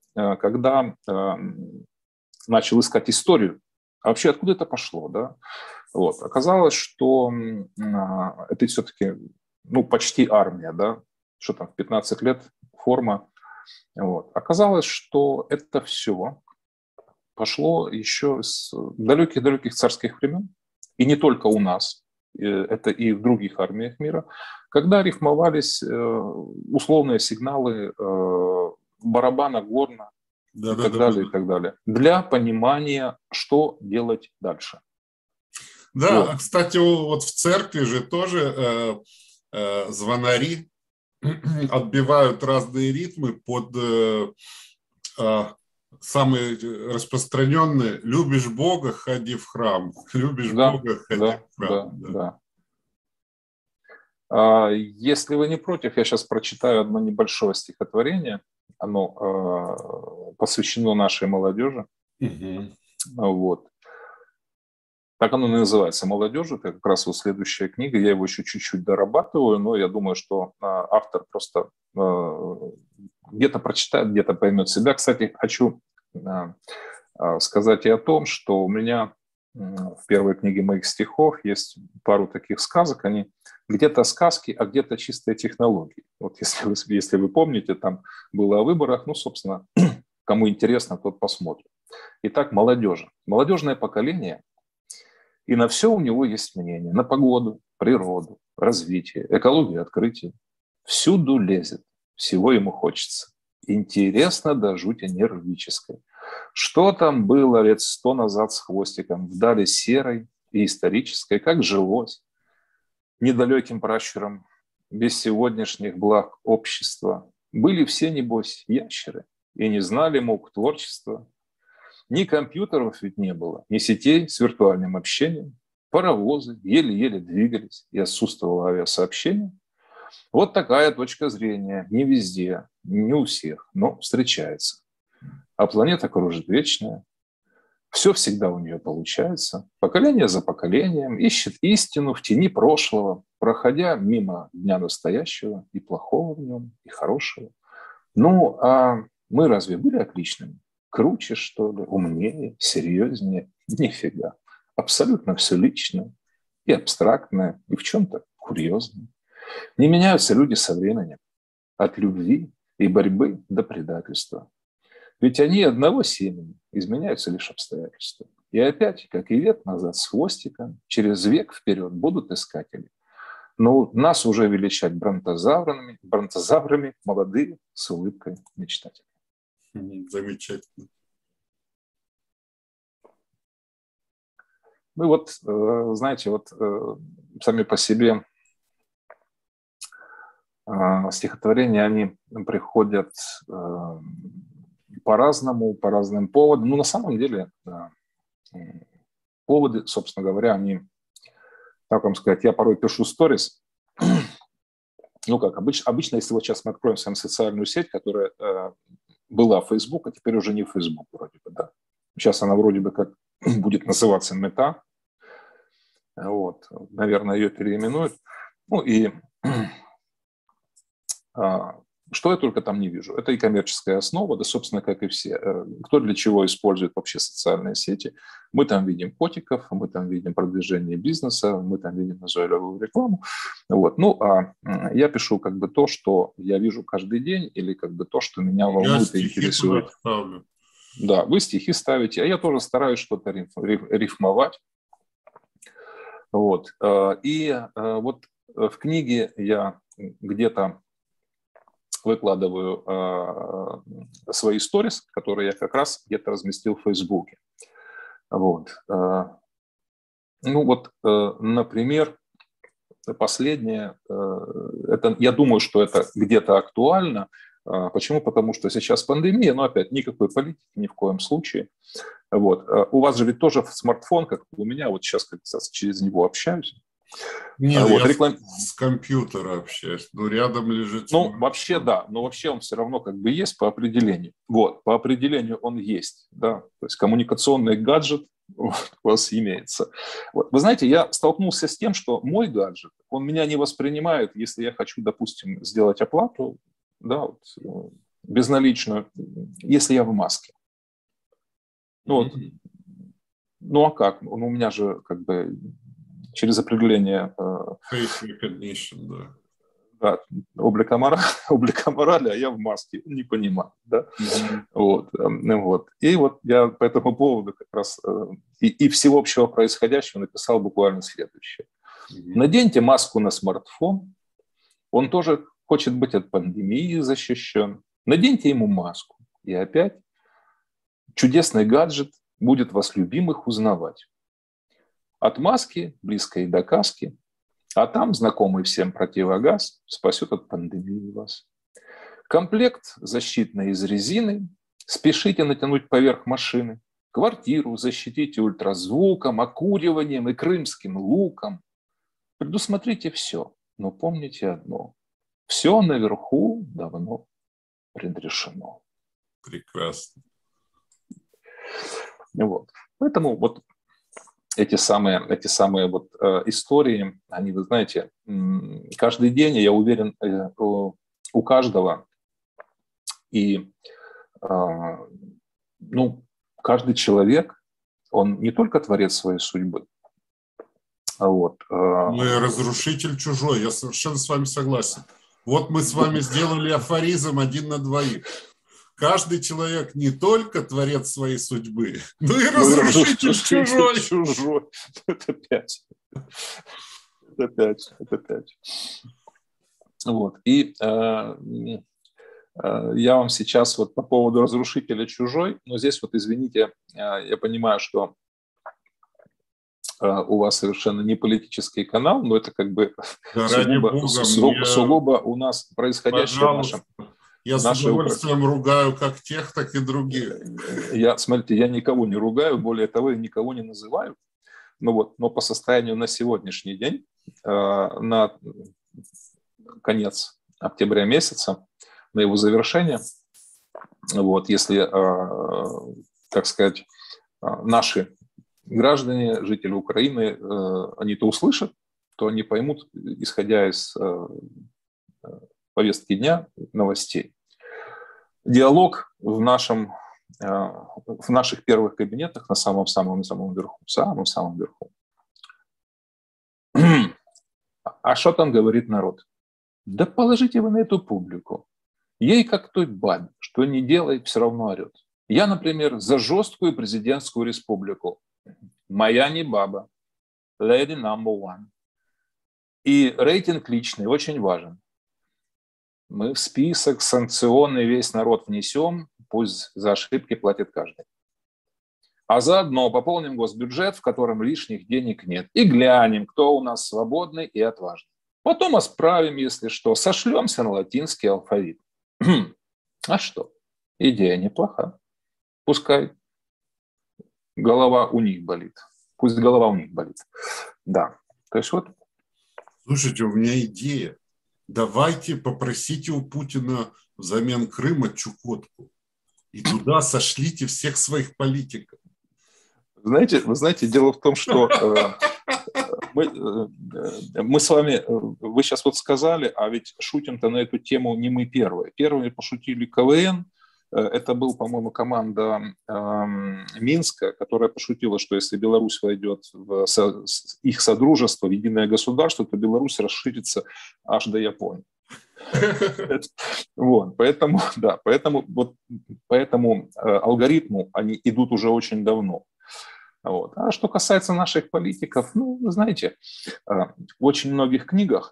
B: начал искать историю, а вообще откуда это пошло, да? Вот. Оказалось, что это все-таки почти армия, да, что там в 15 лет форма. Вот. Оказалось, что это все пошло еще с далеких-далеких царских времен, и не только у нас, это и в других армиях мира, когда рифмовались условные сигналы барабана, горна и так далее, для понимания, что делать дальше.
A: Да, вот. Кстати, вот в церкви же тоже звонари отбивают разные ритмы под самые распространенные: любишь Бога, ходи в храм, любишь Бога, ходи в храм.
B: Да. Если вы не против, я сейчас прочитаю одно небольшое стихотворение. Оно посвящено нашей молодежи.
A: Угу.
B: Вот. Так оно и называется «Молодежь». Это как раз вот следующая книга. Я его еще чуть-чуть дорабатываю, но я думаю, что автор просто где-то прочитает, где-то поймет себя. Кстати, хочу сказать и о том, что у меня в первой книге моих стихов есть пару таких сказок. Они где-то сказки, а где-то чистые технологии. Вот если вы помните, там было о выборах. Ну, собственно, кому интересно, тот посмотрит. Итак, молодежь. Молодежное поколение, и на все у него есть мнение. На погоду, природу, развитие, экологию, открытие. Всюду лезет, всего ему хочется. Интересно до жути нервической. Что там было лет 100 назад с хвостиком, вдали серой и исторической, как жилось недалеким пращурам, без сегодняшних благ общества. Были все, небось, ящеры, и не знали мук творчества. Ни компьютеров ведь не было, ни сетей с виртуальным общением. Паровозы еле-еле двигались, и отсутствовало авиасообщение. Вот такая точка зрения. Не везде, не у всех, но встречается. А планета кружит вечная. Все всегда у нее получается. Поколение за поколением ищет истину в тени прошлого, проходя мимо дня настоящего и плохого в нем, и хорошего. Ну, а мы разве были отличными? Круче, что ли, умнее, серьезнее? Нифига. Абсолютно все личное и абстрактное, и в чем-то курьезное. Не меняются люди со временем. От любви и борьбы до предательства. Ведь они одного семени, изменяются лишь обстоятельства. И опять, как и век назад с хвостиком, через век вперед будут искатели. Но нас уже величать бронтозаврами молодые с улыбкой мечтатели.
A: Замечательно.
B: Ну вот, знаете, вот сами по себе стихотворения, они приходят по-разному, по разным поводам. Ну, на самом деле, поводы, собственно говоря, они, так вам сказать, я порой пишу сторис. Ну, как обычно, если вот сейчас мы откроем с вами социальную сеть, которая была Facebook, а теперь уже не Facebook вроде бы, да. Сейчас она вроде бы как будет называться Мета. Вот, наверное, ее переименуют. Ну, и что я только там не вижу. Это и коммерческая основа, да, собственно, как и все. Кто для чего использует вообще социальные сети. Мы там видим котиков, мы там видим продвижение бизнеса, мы там видим назойливую рекламу. Вот. Ну, а я пишу как бы то, что я вижу каждый день, или как бы то, что меня волнует и интересует. Да, вы стихи ставите, а я тоже стараюсь что-то рифмовать. Вот. И вот в книге я где-то выкладываю свои сторис, которые я как раз где-то разместил в Фейсбуке. Вот. Ну вот, например, последнее, это, я думаю, что это где-то актуально. Почему? Потому что сейчас пандемия, но опять никакой политики ни в коем случае. Вот. У вас же ведь тоже смартфон, как у меня, вот сейчас как раз через него общаюсь.
A: Нет, вот, я с компьютера общаюсь, но рядом лежит
B: смартфон. Ну, вообще, да, но вообще он все равно как бы есть по определению. Вот, по определению он есть, да, то есть коммуникационный гаджет у вас имеется. Вот. Вы знаете, я столкнулся с тем, что мой гаджет, он меня не воспринимает, если я хочу, допустим, сделать оплату, да, вот, безналичную, если я в маске. Ну, вот, ну а как? Ну, у меня же как бы через определение
A: Face recognition, да.
B: Да, облика морали, а я в маске, не понимаю, да, вот, вот. И вот я по этому поводу как раз и всеобщего происходящего написал буквально следующее. Наденьте маску на смартфон, он тоже хочет быть от пандемии защищен. Наденьте ему маску, и опять чудесный гаджет будет вас любимых узнавать. От маски, близкой до каски, а там знакомый всем противогаз спасет от пандемии вас. Комплект защитный из резины спешите натянуть поверх машины. Квартиру защитите ультразвуком, окуриванием и крымским луком. Предусмотрите все, но помните одно. Все наверху давно предрешено.
A: Прекрасно.
B: Вот. Поэтому вот эти самые вот истории, они, вы знаете, каждый день, я уверен, у каждого, и ну, каждый человек, он не только творец своей судьбы, вот.
A: Ну и разрушитель чужой, я совершенно с вами согласен. Вот мы с вами сделали афоризм 1 на 2. Каждый человек не только творец своей судьбы, но и разрушитель чужой.
B: Чужой. Это 5. Это 5. Вот. И я вам сейчас вот по поводу разрушителя чужой, но здесь вот, извините, я понимаю, что у вас совершенно не политический канал, но это как бы сугубо у нас происходящее в нашем...
A: Я с удовольствием ругаю как тех, так и других.
B: Смотрите, я никого не ругаю, более того, я никого не называю. Но по состоянию на сегодняшний день, на конец октября месяца, на его завершение, вот, если, так сказать, наши граждане, жители Украины, они-то услышат, то они поймут, исходя из повестки дня, новостей. Диалог в наших первых кабинетах на самом-самом верху, самом-самом верху. А что там говорит народ? Да положите вы на эту публику. Ей как той бабе, что не делай, все равно орет. Я, например, за жесткую президентскую республику. Моя не баба. Lady number one. И рейтинг личный очень важен. Мы в список санкционный весь народ внесем, пусть за ошибки платит каждый. А заодно пополним госбюджет, в котором лишних денег нет. И глянем, кто у нас свободный и отважный. Потом исправим, если что, сошлемся на латинский алфавит. А что? Идея неплоха. Пускай голова у них болит. Пусть голова у них болит. Да. То есть вот.
A: Слушайте, у меня идея. Давайте попросите у Путина взамен Крыма Чукотку. И туда сошлите всех своих политиков.
B: Вы знаете, дело в том, что мы с вами, вы сейчас вот сказали, а ведь шутим-то на эту тему не мы первые. Первыми пошутили КВН. Это был, по-моему, команда Минска, которая пошутила, что если Беларусь войдет в их содружество, в единое государство, то Беларусь расширится аж до Японии. Вот, поэтому алгоритму они идут уже очень давно. Вот. А что касается наших политиков, ну, вы знаете, в очень многих книгах,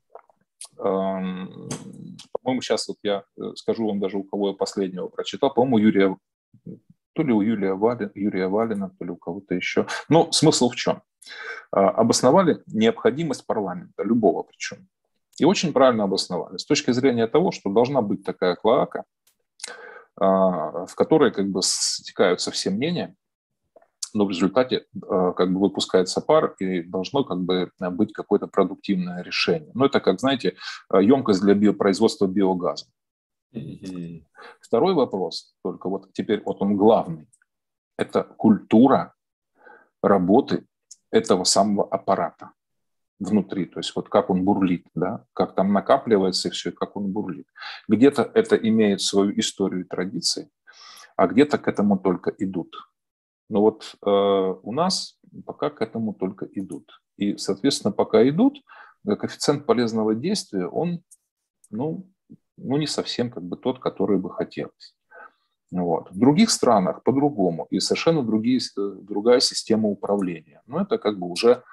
B: по-моему, сейчас вот я скажу вам даже, у кого я последнего прочитал, по-моему, то ли у Юрия Валина, то ли у кого-то еще. Но смысл в чем? Обосновали необходимость парламента, любого причем. И очень правильно обосновали. С точки зрения того, что должна быть такая клоака, в которой как бы стекаются все мнения, но в результате как бы выпускается пар, и должно как бы быть какое-то продуктивное решение. Ну, это, как, знаете, емкость для производства биогаза. Второй вопрос, только вот теперь вот он главный, это культура работы этого самого аппарата внутри, то есть вот как он бурлит, да, как там накапливается все, и как он бурлит. Где-то это имеет свою историю и традиции, а где-то к этому только идут. Но вот у нас пока к этому только идут. И, соответственно, пока идут, коэффициент полезного действия, он, ну не совсем как бы тот, который бы хотелось. Вот. В других странах по-другому, и совершенно другая система управления. Но это как бы уже...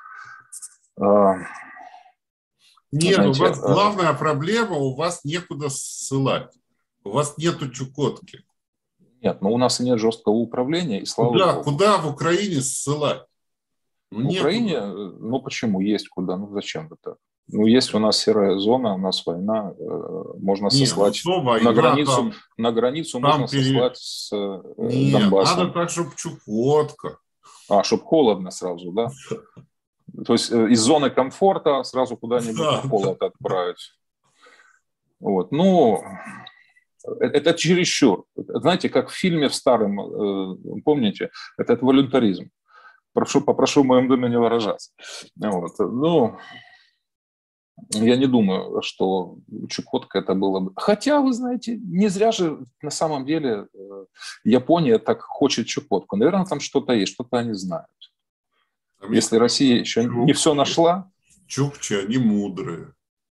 A: Нет, знаете, у вас главная проблема, у вас некуда ссылать. У вас нету Чукотки.
B: Нет, но у нас и нет жесткого управления, и слава богу.
A: Куда в Украине ссылать?
B: В Украине? Ну почему? Есть куда. Ну зачем это? Ну есть у нас серая зона, у нас война, можно сослать на границу можно сослать с Донбассом.
A: Надо так, чтобы Чукотка.
B: Чтобы холодно сразу, да? То есть из зоны комфорта сразу куда-нибудь в холод отправить. Вот. Ну, это чересчур. Знаете, как в фильме в старом, помните, это волюнтаризм. Попрошу в моем доме не выражаться. Вот. Ну, я не думаю, что Чукотка это было бы. Хотя, вы знаете, не зря же на самом деле Япония так хочет Чукотку. Наверное, там что-то есть, что-то они знают. Если Россия еще не все нашла.
A: Чукчи, они мудрые.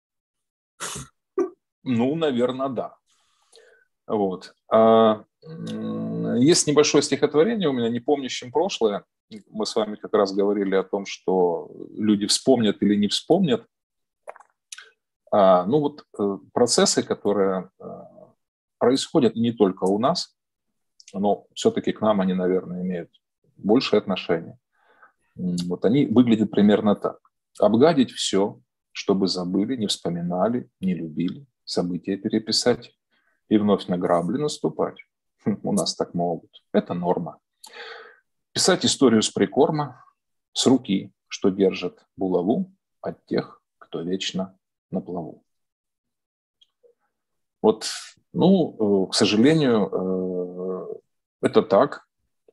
B: Ну, наверное, да. Вот. Есть небольшое стихотворение у меня, «Не помнящим прошлое». Мы с вами как раз говорили о том, что люди вспомнят или не вспомнят. Ну вот процессы, которые происходят не только у нас, но все-таки к нам они, наверное, имеют большее отношение. Вот они выглядят примерно так. Обгадить все, чтобы забыли, не вспоминали, не любили, события переписать и вновь на грабли наступать. У нас так могут. Это норма. Писать историю с прикорма, с руки, что держит булаву от тех, кто вечно на плаву. Вот, ну, к сожалению, это так.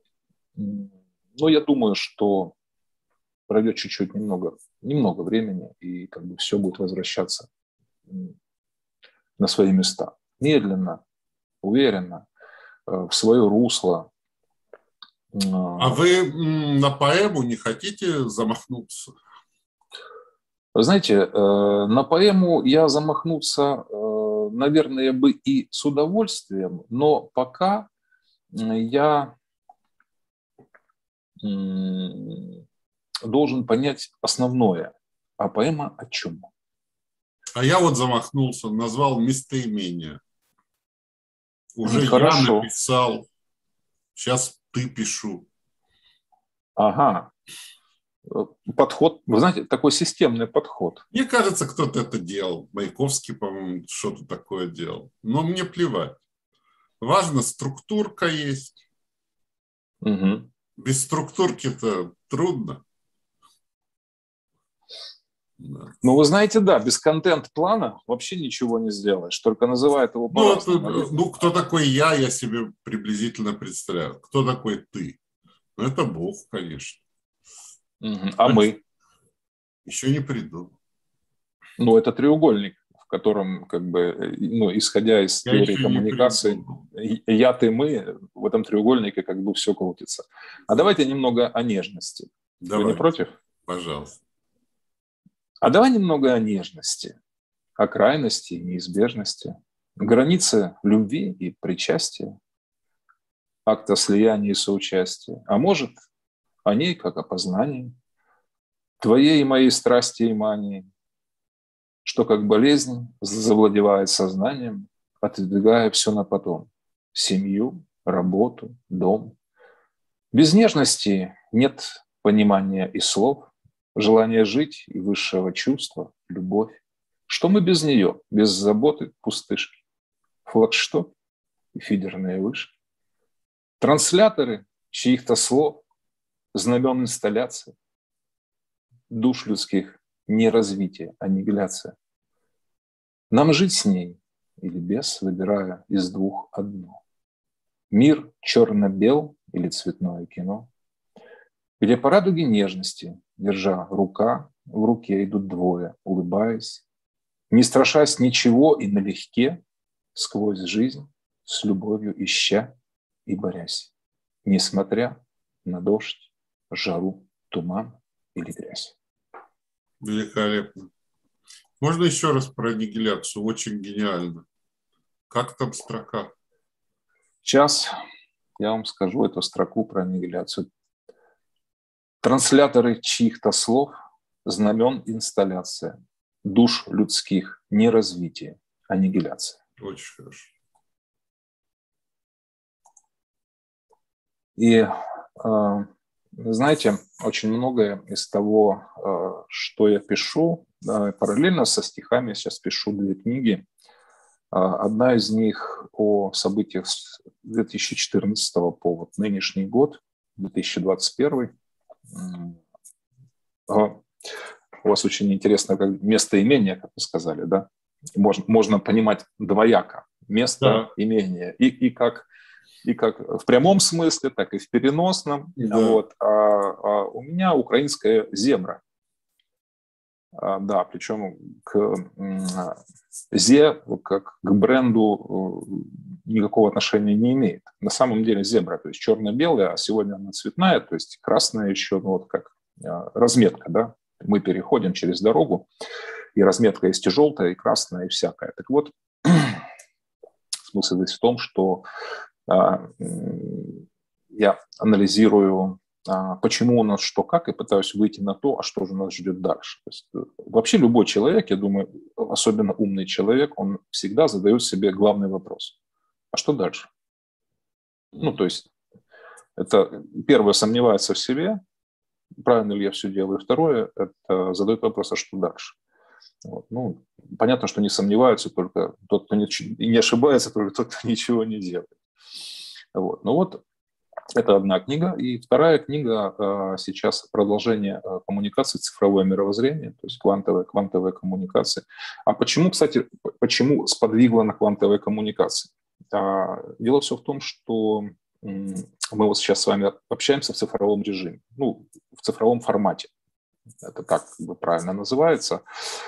B: Но я думаю, что пройдет чуть-чуть немного времени, и как бы все будет возвращаться на свои места. Медленно, уверенно, в свое русло.
A: А вы на поэму не хотите замахнуться?
B: Вы знаете, на поэму я замахнуться, наверное, бы и с удовольствием, но пока я должен понять основное. А поэма о чем?
A: А я вот замахнулся, назвал местоимение. Уже
B: Хорошо.
A: Я написал, сейчас ты пишу.
B: Ага. Подход, вы знаете, такой системный подход.
A: Мне кажется, кто-то это делал. Маяковский, по-моему, что-то такое делал. Но мне плевать. Важно, структурка есть.
B: Угу.
A: Без структурки-то трудно.
B: Да. Ну, вы знаете, да, без контент-плана вообще ничего не сделаешь, только называют его по-разному.
A: Ну, кто такой я себе приблизительно представляю. Кто такой ты? Ну, это Бог, конечно.
B: Угу. А мы?
A: Еще не придумал.
B: Ну, это треугольник, в котором, как бы, ну, исходя из теории коммуникации, я, ты, мы, в этом треугольнике как бы все крутится. А давайте немного о нежности. Вы не против?
A: Пожалуйста.
B: А давай немного о нежности, о крайности и неизбежности, границе любви и причастия, акта слияния и соучастия, а может, о ней как о познании, твоей и моей страсти и мании, что как болезнь завладевает сознанием, отодвигая все на потом, семью, работу, дом. Без нежности нет понимания и слов, желание жить и высшего чувства, любовь. Что мы без нее, без заботы, пустышки? Флагшток и фидерные вышки. Трансляторы чьих-то слов, знамен инсталляции. Душ людских не развитие, аннигиляция. Нам жить с ней или без, выбирая из двух одно. Мир черно-бел или цветное кино, где по радуге нежности, держа рука в руке, идут двое, улыбаясь, не страшась ничего и налегке, сквозь жизнь с любовью ища и борясь, несмотря на дождь, жару, туман или грязь.
A: Великолепно. Можно еще раз про аннигиляцию? Очень гениально. Как там строка?
B: Сейчас я вам скажу эту строку про аннигиляцию. Трансляторы чьих-то слов, знамен инсталляция, душ людских не развитие, аннигиляция.
A: Очень хорошо.
B: И, знаете, очень многое из того, что я пишу, параллельно со стихами я сейчас пишу 2 книги. Одна из них о событиях с 2014 по вот нынешний год, 2021. У вас очень интересно как местоимение, как вы сказали, да? Можно понимать двояко. Местоимение. Да. И как в прямом смысле, так и в переносном. Да. Вот. у меня украинская зебра. Да, причем к Зе, как к бренду, никакого отношения не имеет. На самом деле зебра, то есть черно-белая, а сегодня она цветная, то есть красная еще, ну вот как разметка, да. Мы переходим через дорогу, и разметка есть и желтая, и красная, и всякая. Так вот, смысл здесь в том, что я анализирую, почему у нас что как, и пытаюсь выйти на то, а что же нас ждет дальше. То есть, вообще любой человек, я думаю, особенно умный человек, он всегда задает себе главный вопрос. А что дальше? Ну, то есть, это первое, сомневается в себе, правильно ли я все делаю. Второе, это задает вопрос, а что дальше? Вот. Ну, понятно, что не сомневаются только тот, кто не ошибается, только тот, кто ничего не делает. Вот. Ну вот, это одна книга. И вторая книга сейчас продолжение коммуникации, цифровое мировоззрение, то есть квантовые коммуникации. А почему, кстати, почему сподвигло на квантовые коммуникации? Дело все в том, что мы вот сейчас с вами общаемся в цифровом режиме, ну, в цифровом формате. Это так правильно называется.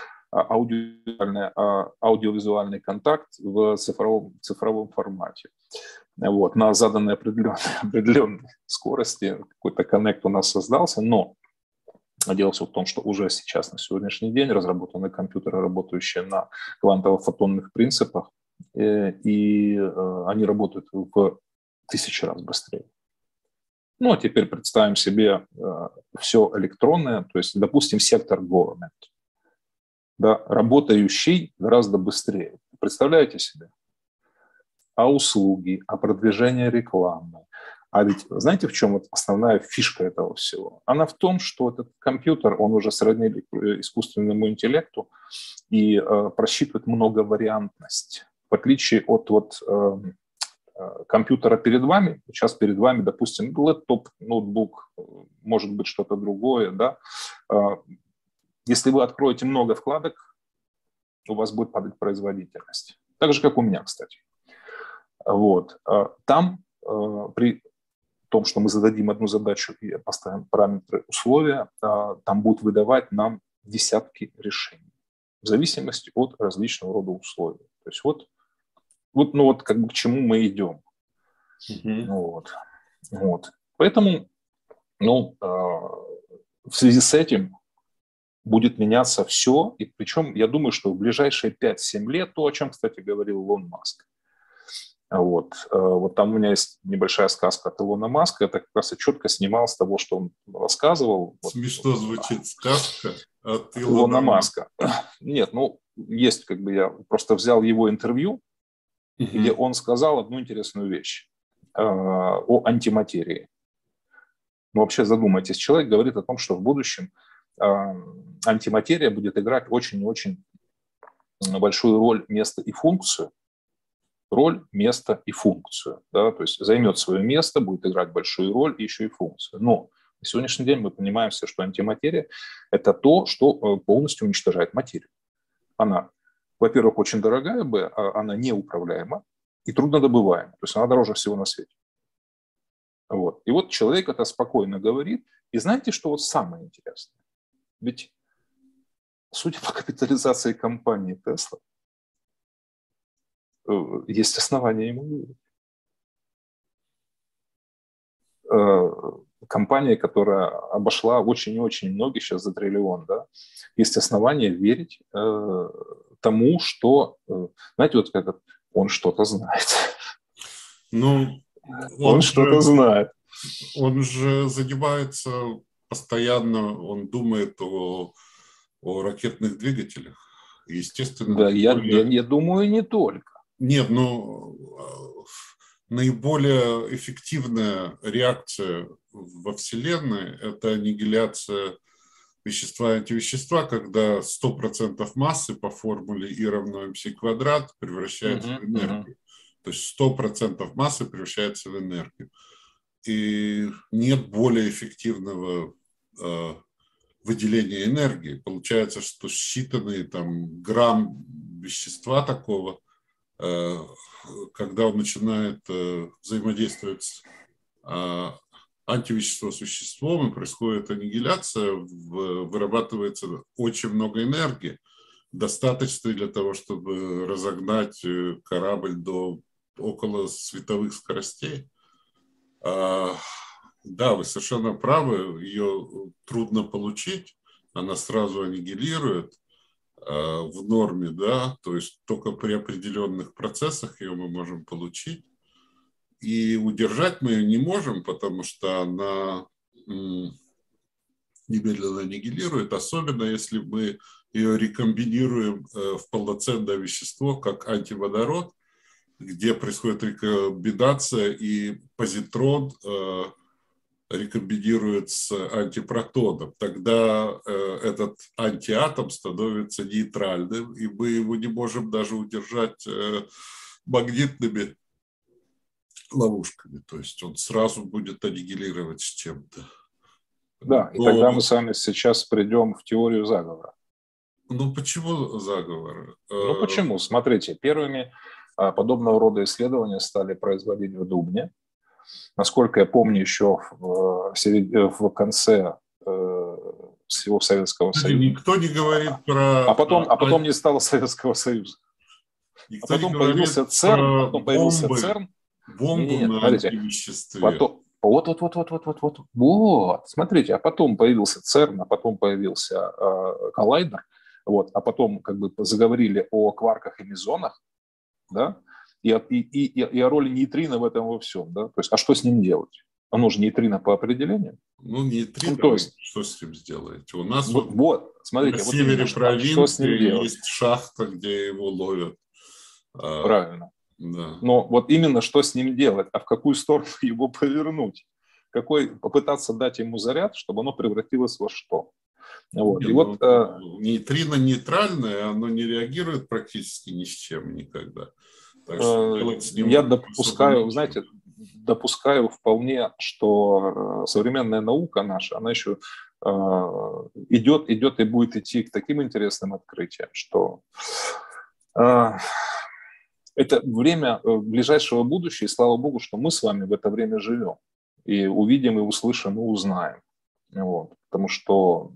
B: Аудиовизуальный контакт в цифровом формате. Вот, на заданной определенной скорости какой-то коннект у нас создался, но дело все в том, что уже сейчас, на сегодняшний день, разработаны компьютеры, работающие на квантово-фотонных принципах, и они работают в 1000 раз быстрее. Ну, а теперь представим себе все электронное, то есть, допустим, сектор government, да, работающий гораздо быстрее. Представляете себе? А услуги, а продвижение рекламы. А ведь знаете, в чем вот основная фишка этого всего? Она в том, что этот компьютер, он уже сроднили искусственному интеллекту и просчитывает многовариантность. В отличие от компьютера перед вами, сейчас перед вами, допустим, лэптоп, ноутбук, может быть что-то другое, да. Если вы откроете много вкладок, у вас будет падать производительность. Так же, как у меня, кстати. Вот. Там при том, что мы зададим одну задачу и поставим параметры условия, там будут выдавать нам десятки решений в зависимости от различного рода условий. То есть вот как бы к чему мы идем. Вот. Поэтому в связи с этим будет меняться все, и причем я думаю, что в ближайшие 5-7 лет, то, о чем, кстати, говорил Илон Маск. Вот там у меня есть небольшая сказка от Илона Маска, это как раз и четко снимал с того, что он рассказывал.
A: Смешно звучит сказка от
B: Илона Маска. Нет, есть, как бы я просто взял его интервью, где он сказал одну интересную вещь о антиматерии. Вообще задумайтесь, человек говорит о том, что в будущем антиматерия будет играть очень-очень большую роль, место и функцию. Роль, место и функцию. Да? То есть займет свое место, будет играть большую роль и еще и функцию. Но на сегодняшний день мы понимаем все, что антиматерия – это то, что полностью уничтожает материю. Она, во-первых, очень дорогая, она неуправляема и труднодобываема. То есть она дороже всего на свете. Вот. И вот человек это спокойно говорит. И знаете, что вот самое интересное? Ведь, судя по капитализации компании Tesla, есть основания ему верить. Компания, которая обошла очень и очень многих сейчас за триллион, да, есть основания верить тому, что, знаете, вот как он что-то знает. Он что-то знает.
A: Он же занимается постоянно, он думает о ракетных двигателях. Естественно.
B: Да, я думаю, не только.
A: Нет, наиболее эффективная реакция во Вселенной – это аннигиляция вещества и антивещества, когда 100% массы по формуле E равно mc квадрат превращается в энергию. То есть 100% массы превращается в энергию. И нет более эффективного выделения энергии. Получается, что считанные там грамм вещества такого, когда он начинает взаимодействовать с антивещество с веществом, и происходит аннигиляция, вырабатывается очень много энергии, достаточно для того, чтобы разогнать корабль до около световых скоростей. Да, вы совершенно правы, ее трудно получить, она сразу аннигилирует в норме, да, то есть только при определенных процессах ее мы можем получить. И удержать мы ее не можем, потому что она немедленно аннигилирует, особенно если мы ее рекомбинируем в полноценное вещество, как антиводород, где происходит рекомбинация, и позитрон рекомбинирует с антипротоном. Тогда этот антиатом становится нейтральным, и мы его не можем даже удержать магнитными ловушками. То есть он сразу будет аннигилировать с чем-то.
B: Да, и тогда мы с вами сейчас придем в теорию заговора.
A: Ну, почему заговор?
B: Ну, почему? Смотрите, первыми подобного рода исследования стали производить в Дубне. Насколько я помню, еще в конце всего Советского Союза.
A: Никто не говорит про...
B: А потом не стало Советского Союза.
A: Никто
B: а потом появился ЦЕРН.
A: Бомбы на антивеществе.
B: Вот. Смотрите, а потом появился ЦЕРН, а потом появился коллайдер. Вот, а потом как бы заговорили о кварках и мезонах, да, и о роли нейтрино в этом во всем, да, то есть, а что с ним делать? Оно же нейтрино по определению.
A: Ну, нейтрино,
B: то есть,
A: что с ним сделаете? У нас
B: смотрите,
A: на севере провинции
B: что с ним делать?
A: Есть шахта, где его ловят.
B: Правильно.
A: Да.
B: Но вот именно что с ним делать, а в какую сторону его повернуть? Попытаться дать ему заряд, чтобы оно превратилось во что? Вот.
A: Нейтрино нейтральное, оно не реагирует практически ни с чем никогда. Так что делать с ним
B: я допускаю, знаете, вполне, что современная наука наша, она еще идет и будет идти к таким интересным открытиям, что это время ближайшего будущего, и слава богу, что мы с вами в это время живем. И увидим, и услышим, и узнаем. Вот. Потому что,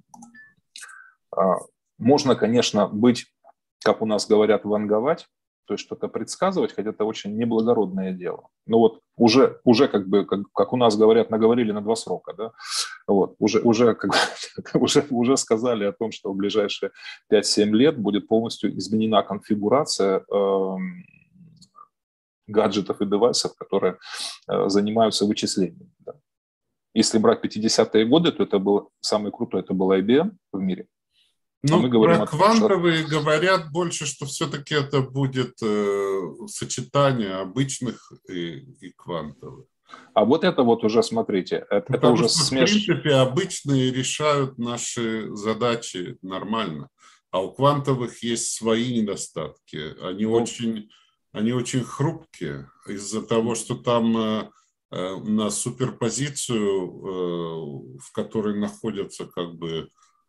B: можно, конечно, быть, как у нас говорят, ванговать, то есть что-то предсказывать, хотя это очень неблагородное дело. Но вот уже как у нас говорят, наговорили на 2 срока, да? Вот, уже сказали о том, что в ближайшие 5-7 лет будет полностью изменена конфигурация гаджетов и девайсов, которые занимаются вычислением. Да. Если брать 50-е годы, то это был самый крутой, это был IBM в мире.
A: Ну, про квантовые говорят больше, что все-таки это будет сочетание обычных и квантовых.
B: А вот это вот уже, смотрите, это уже
A: в принципе, обычные решают наши задачи нормально, а у квантовых есть свои недостатки. Они очень хрупкие из-за того, что там на суперпозицию, в которой находятся как бы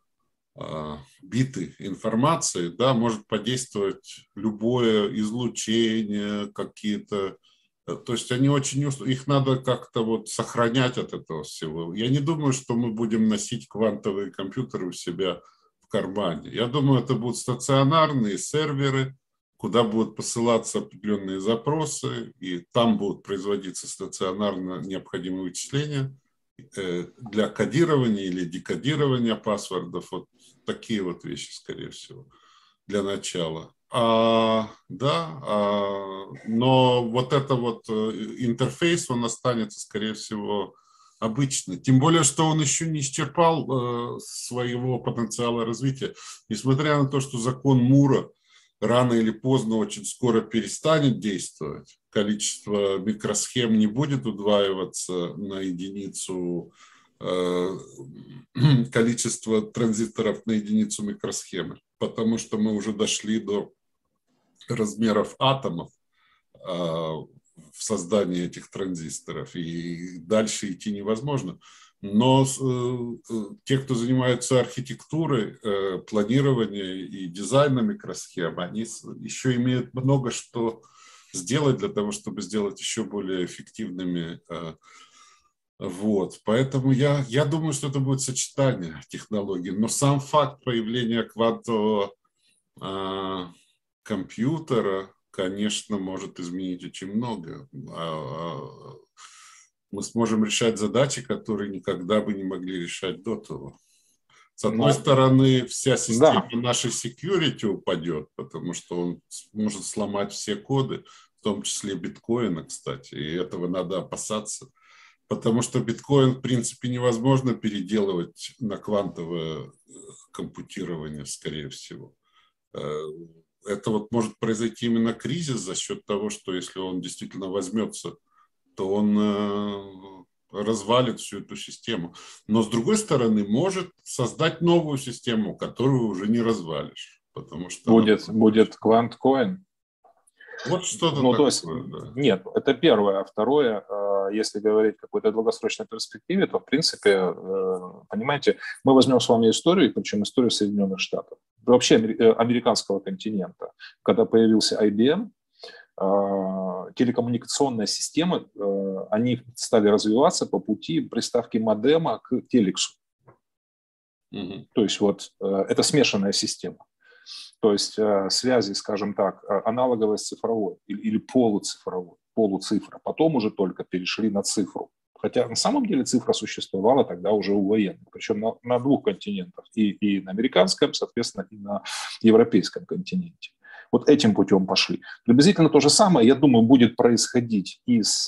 A: биты информации, да, может подействовать любое излучение, какие-то. То есть они их надо как-то вот сохранять от этого всего. Я не думаю, что мы будем носить квантовые компьютеры у себя в кармане. Я думаю, это будут стационарные серверы, куда будут посылаться определенные запросы, и там будут производиться стационарно необходимые вычисления для кодирования или декодирования паспортов. Вот такие вот вещи, скорее всего, для начала. Но вот это вот интерфейс, он останется, скорее всего, обычный. Тем более, что он еще не исчерпал своего потенциала развития. Несмотря на то, что закон Мура рано или поздно очень скоро перестанет действовать, количество микросхем не будет удваиваться на единицу, количество транзисторов на единицу микросхемы, потому что мы уже дошли до размеров атомов в создании этих транзисторов, и дальше идти невозможно. Но те, кто занимается архитектурой, планированием и дизайном микросхем, они еще имеют много что сделать для того, чтобы сделать еще более эффективными Вот, поэтому я думаю, что это будет сочетание технологий. Но сам факт появления квантового компьютера, конечно, может изменить очень много. Мы сможем решать задачи, которые никогда бы не могли решать до того. С одной стороны, вся система нашей security упадет, потому что он может сломать все коды, в том числе биткоина, кстати, и этого надо опасаться. Потому что биткоин, в принципе, невозможно переделывать на квантовое компьютирование, скорее всего. Это вот может произойти именно кризис за счет того, что если он действительно возьмется, то он развалит всю эту систему. Но, с другой стороны, может создать новую систему, которую уже не развалишь. Потому что
B: будет кванткоин.
A: Вот что-то такое.
B: То есть, нет, это первое. А второе, если говорить о какой-то долгосрочной перспективе, то, в принципе, понимаете, мы возьмем с вами историю, причем историю Соединенных Штатов, вообще американского континента. Когда появился IBM, телекоммуникационные системы, они стали развиваться по пути приставки модема к телексу. То есть вот это смешанная система. То есть связи, скажем так, аналоговой с цифровой или полуцифровой, полуцифра. Потом уже только перешли на цифру. Хотя на самом деле цифра существовала тогда уже у военных. Причем на двух континентах. И на американском, соответственно, и на европейском континенте. Вот этим путем пошли. Приблизительно то же самое, я думаю, будет происходить и с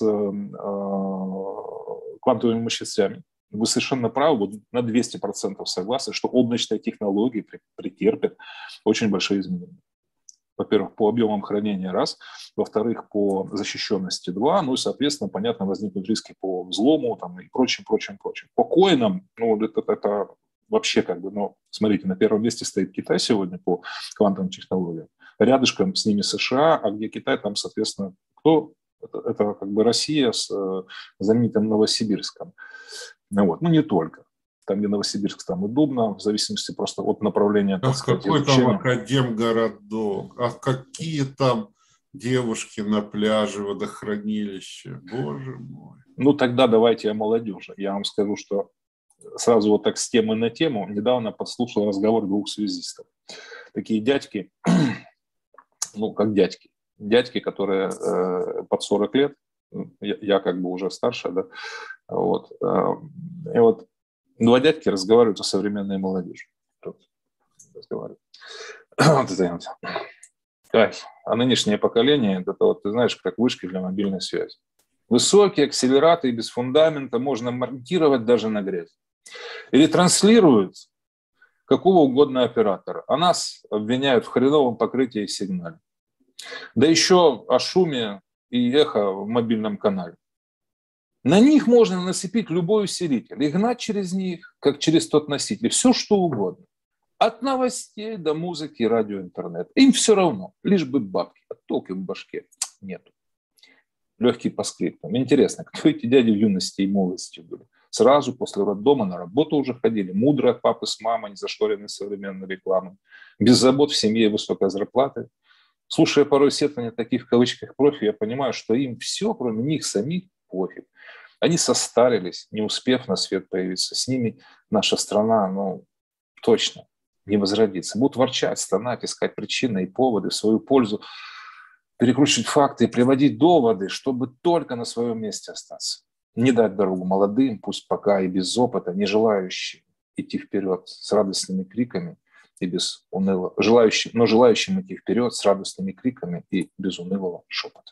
B: квантовыми мощностями. Вы совершенно правы, вот на 200% согласны, что облачные технологии претерпят очень большие изменения. Во-первых, по объемам хранения раз, во-вторых, по защищенности два, ну и, соответственно, понятно, возникнут риски по взлому там, и прочим. По коинам, ну, это вообще как бы, ну, смотрите, на первом месте стоит Китай сегодня по квантовым технологиям, рядышком с ними США, а где Китай, там, соответственно, кто? Это как бы Россия с знаменитым Новосибирском. Ну, не только. Там, где Новосибирск, там удобно, в зависимости просто от направления, так сказать,
A: какой
B: изучения.
A: там академгородок, а какие там девушки на пляже, водохранилище, боже мой.
B: Ну, тогда давайте о молодежи. Я вам скажу, что сразу вот так с темы на тему недавно подслушал разговор двух связистов. Такие дядьки, ну, как дядьки, которые под 40 лет, я как бы уже старше, да, вот, и вот два дядьки разговаривают о современной молодежи. Разговаривают. А нынешнее поколение, это вот, ты знаешь, как вышки для мобильной связи. Высокие акселераты без фундамента можно монтировать даже на грязь. Или транслируют какого угодно оператора, а нас обвиняют в хреновом покрытии и сигнале. Да еще о шуме и эхо в мобильном канале. На них можно нацепить любой усилитель и гнать через них, как через тот носитель, все что угодно. От новостей до музыки, радио, интернет. Им все равно, лишь бы бабки, а толки в башке нету. Легкий поскриптум. Интересно, кто эти дяди в юности и молодости были? Сразу после роддома на работу уже ходили. Мудро от папы с мамой, не зашторенной современной рекламой. Без забот в семье и высокой зарплаты. Слушая порой сетования таких в кавычках профи, я понимаю, что им все, кроме них самих, пофиг. Они состарились, не успев на свет появиться. С ними наша страна, ну, точно не возродится. Будут ворчать, стонать, искать причины и поводы в свою пользу, перекручивать факты и приводить доводы, чтобы только на своем месте остаться. Не дать дорогу молодым, пусть пока и без опыта, не желающим идти вперед с радостными криками и без унылого, желающим идти вперед с радостными криками и без унылого шепота.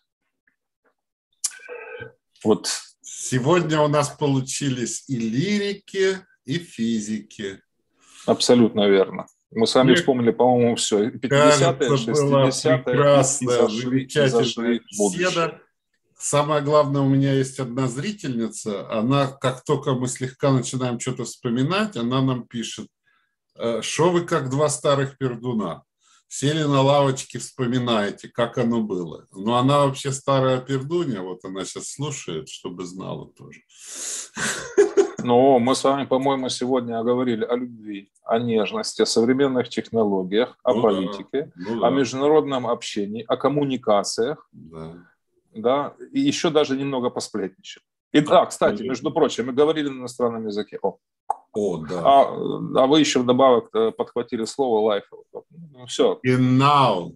B: Вот.
A: Сегодня у нас получились и лирики, и физики.
B: Абсолютно верно. Мы с вами вспомнили, по-моему, все. 50-е, 60-е.
A: Прекрасная, замечательная беседа. Самое главное, у меня есть одна зрительница. Она, как только мы слегка начинаем что-то вспоминать, она нам пишет: «Шо вы как два старых пердуна? Сели на лавочке, вспоминаете, как оно было». Но она вообще старая пердунья, вот она сейчас слушает, чтобы знала тоже.
B: Ну, мы с вами, по-моему, сегодня говорили о любви, о нежности, о современных технологиях, о политике, о международном общении, о коммуникациях. Да, и еще даже немного посплетничали. Кстати, между прочим, мы говорили на иностранном языке.
A: Да.
B: А вы еще вдобавок подхватили слово «лайф». Ну, все.
A: Genau.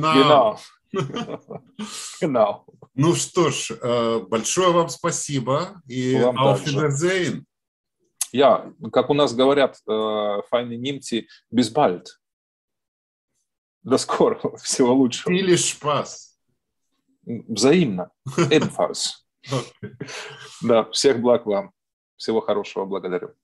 A: Ну что ж, большое вам спасибо и
B: вам
A: auf
B: также.
A: Wiedersehen.
B: Как у нас говорят, файны немцы, bis bald. До скорого, всего лучшего.
A: Или Spaß.
B: Взаимно. Ebenfalls.
A: Okay.
B: Да, всех благ вам. Всего хорошего, благодарю.